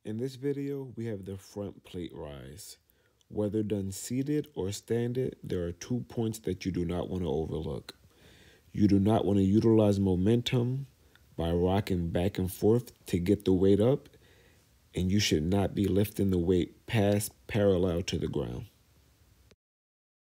In this video, we have the front plate rise. Whether done seated or standing, there are 2 points that you do not want to overlook. You do not want to utilize momentum by rocking back and forth to get the weight up, and you should not be lifting the weight past parallel to the ground.